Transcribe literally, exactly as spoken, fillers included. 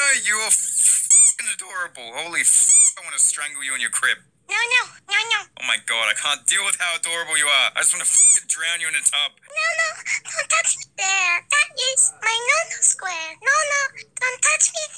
You are f***ing adorable. Holy f***, I want to strangle you in your crib. No, no, no, no. Oh my god, I can't deal with how adorable you are. I just want to f***ing drown you in a tub. No, no, don't touch me there. That is my no-no square. No, no, don't touch me